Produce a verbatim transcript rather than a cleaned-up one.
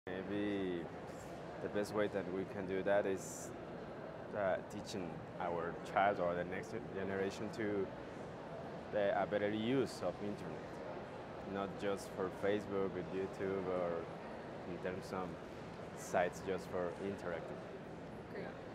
Maybe the best way that we can do that is uh, teaching our child or the next generation to the a better use of internet, not just for Facebook or YouTube or in terms of sites just for interacting. Great.